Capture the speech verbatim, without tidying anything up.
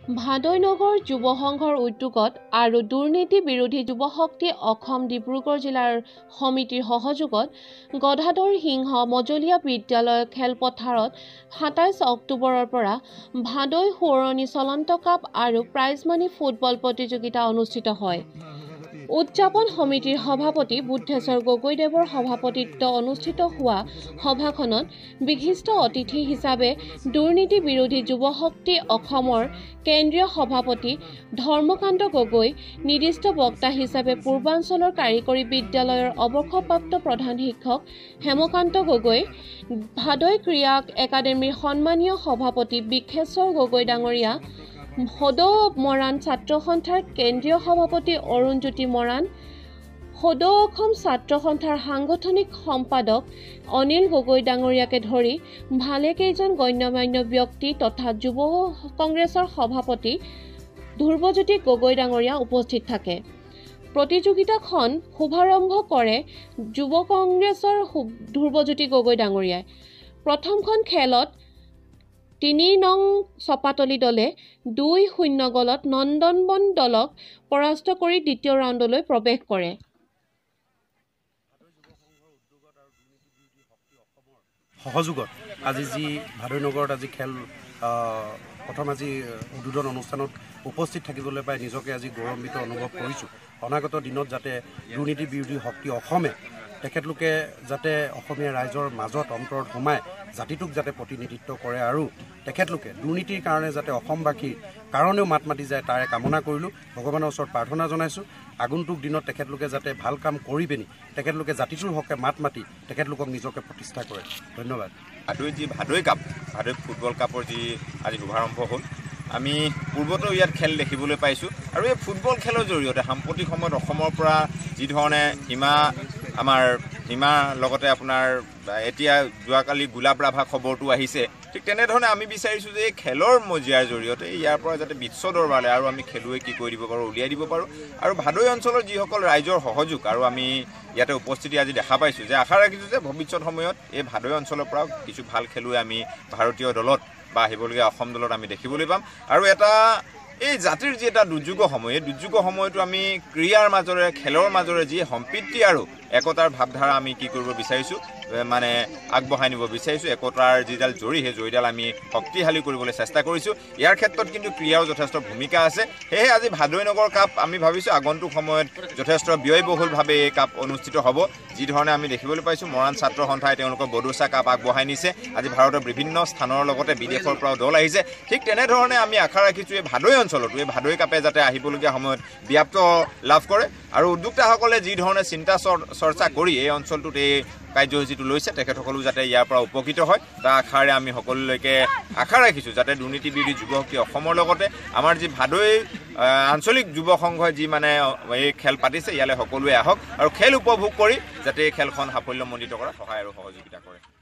ভাদৈ নগৰ যুৱ সংঘৰ উদ্যোগত আৰু দুৰ্নীতি বিৰোধী যুৱ শক্তি অসম ডিব্ৰুগড় জিলাৰ সমিতিৰ সহযোগত গদাধৰ সিংহ মজলীয়া বিদ্যালয় খেলপথাৰত সাতাইছ অক্টোবৰৰ পৰা ভাদৈ সোঁৱৰণি চলন্ত কাপ আৰু প্ৰাইজ মানি ফুটবল প্ৰতিযোগিতা অনুষ্ঠিত হয়। উদযাপন সমিতিৰ সভাপতি বুদ্ধেশ্বৰ গগৈদেৱৰ সভাপতিত্ব অনুষ্ঠিত হোৱা সভাখনত বিশিষ্ট অতিথি হিচাপে দুৰ্নীতি বিৰোধী যুৱ শক্তি অসমৰ কেন্দ্ৰীয় সভাপতি ধৰ্মকান্ত গগৈ, নিৰ্দিষ্ট বক্তা হিচাপে পূৰ্বাঞ্চলৰ কাৰিকৰী বিদ্যালয়ৰ অৱসৰপ্ৰাপ্ত প্ৰধান শিক্ষক হেমকান্ত গগৈ, ভাদৈ ক্ৰীড়া একাডেমীৰ সন্মানীয় সভাপতি বিখেশ্বৰ গগৈ ডাঙৰীয়া, সদৌ মৰাণ ছাত্ৰ সন্থাৰ কেন্দ্ৰীয় সভাপতি অৰুণজ্যোতি মৰাণ, সদৌ অসম ছাত্ৰ সন্থাৰ সাংগঠনিক সম্পাদক অনিল গগৈ ডাঙৰীয়াকে ধৰি ভালেকেইজন গণ্যমান্য ব্যক্তি তথা যুৱ কংগ্ৰেছৰ সভাপতি ধ্ৰুৱজ্যোতি গগৈ ডাঙৰীয়া উপস্থিত থাকে। প্ৰতিযোগিতাখন শুভাৰম্ভ কৰে যুৱ কংগ্ৰেছৰ ধ্ৰুৱজ্যোতি গগৈ ডাঙৰীয়াই। প্ৰথমখন খেলত তিনি নং চপাতলি দলে দুই শূন্য গলত নন্দনবন দলক পৰাস্ত কৰি দ্বিতীয় ৰাউণ্ডলৈ প্ৰৱেশ কৰে। সহযোগত আজি যি ভাদৈ নগৰত আজি খেল প্ৰথম আজি উদ্বোধন অনুষ্ঠানত উপস্থিত থাকিবলৈ পাই নিজকে আজি গৌৰৱান্বিত অনুভৱ কৰিছোঁ। অনাগত দিনত যাতে দুৰ্নীতি বিৰোধী শক্তি অসমে তেখেতলোকে যাতে অসমীয়া ৰাইজৰ মাজত অন্তৰত সোমাই জাতিটোক যাতে প্ৰতিনিধিত্ব কৰে আৰু তেখেতলোকে দুৰ্নীতিৰ কাৰণে যাতে অসমবাসীৰ কাৰণেও মাত মাতি যায় তাৰে কামনা কৰিলোঁ। ভগৱানৰ ওচৰত প্ৰাৰ্থনা জনাইছোঁ আগন্তুক দিনত তেখেতলোকে যাতে ভাল কাম কৰি পিনি তেখেতলোকে জাতিটোৰ হকে মাত মাতি তেখেতলোকক নিজকে প্ৰতিষ্ঠা কৰে। ধন্যবাদ। ভাদৈ যি ভাদৈ কাপ ভাদৈ ফুটবল কাপৰ যি আজি শুভাৰম্ভ হ'ল, আমি পূৰ্বতো ইয়াত খেল দেখিবলৈ পাইছোঁ আৰু এই ফুটবল খেলৰ জৰিয়তে সাম্প্ৰতিক সময়ত অসমৰ পৰা যি ধৰণে সীমা আমাৰ সীমাৰ লগতে আপোনাৰ এতিয়া যোৱাকালি গোলাপ ৰাভা খবৰটো আহিছে, ঠিক তেনেধৰণে আমি বিচাৰিছোঁ যে এই খেলৰ মজিয়াৰ জৰিয়তে ইয়াৰ পৰা যাতে বিশ্ব দৰবাৰলৈ আৰু আমি খেলুৱৈ কি কৰি দিব পাৰোঁ উলিয়াই দিব পাৰোঁ আৰু ভাদৈ অঞ্চলৰ যিসকল ৰাইজৰ সহযোগ আৰু আমি ইয়াতে উপস্থিতি আজি দেখা পাইছোঁ যে আশা ৰাখিছোঁ যে ভৱিষ্যত সময়ত এই ভাদৈ অঞ্চলৰ পৰা কিছু ভাল খেলুৱৈ আমি ভাৰতীয় দলত বা আহিবলগীয়া অসম দলত আমি দেখিবলৈ পাম। আৰু এটা এই জাতিৰ যি এটা দুৰ্যোগৰ সময়, এই দুৰ্যোগৰ সময়তো আমি ক্ৰীড়াৰ মাজৰে খেলৰ মাজৰে যি সম্প্ৰীতি আৰু একতাৰ ভাৱধাৰা আমি কি কৰিব বিচাৰিছোঁ মানে আগবঢ়াই নিব বিচাৰিছোঁ। একতাৰ যিডাল জৰি সেই জৰিডাল আমি শক্তিশালী কৰিবলৈ চেষ্টা কৰিছোঁ। ইয়াৰ ক্ষেত্ৰত কিন্তু ক্ৰীড়াও যথেষ্ট ভূমিকা আছে। সেয়েহে আজি ভাদৈ নগৰ কাপ আমি ভাবিছোঁ আগন্তুক সময়ত যথেষ্ট ব্যয়বহুলভাৱে এই কাপ অনুষ্ঠিত হ'ব। যি ধৰণে আমি দেখিবলৈ পাইছোঁ মৰাণ ছাত্ৰ সন্থাই তেওঁলোকৰ বডোচা কাপ আগবঢ়াই নিছে। আজি ভাৰতৰ বিভিন্ন স্থানৰ লগতে বিদেশৰ পৰাও দল আহিছে। ঠিক তেনেধৰণে আমি আশা ৰাখিছোঁ এই ভাদৈ অঞ্চলতো এই ভাদৈ কাপে যাতে আহিবলগীয়া সময়ত ব্যাপ্ত লাভ কৰে আৰু উদ্যোক্তাসকলে যি ধৰণে চিন্তা চৰ্চা কৰি এই অঞ্চলটোত এই কাৰ্যসূচীটো লৈছে তেখেতসকলো যাতে ইয়াৰ পৰা উপকৃত হয় তাৰ আশাৰে আমি সকলোলৈকে আশা ৰাখিছোঁ যাতে দুৰ্নীতি বিৰোধী যুৱ শক্তি অসমৰ লগতে আমাৰ যি ভাদৈ আঞ্চলিক যুৱ সংঘই যি মানে এই খেল পাতিছে ইয়ালৈ সকলোৱে আহক আৰু খেল উপভোগ কৰি যাতে এই খেলখন সাফল্যমণ্ডিত কৰাত সহায় আৰু সহযোগিতা কৰে।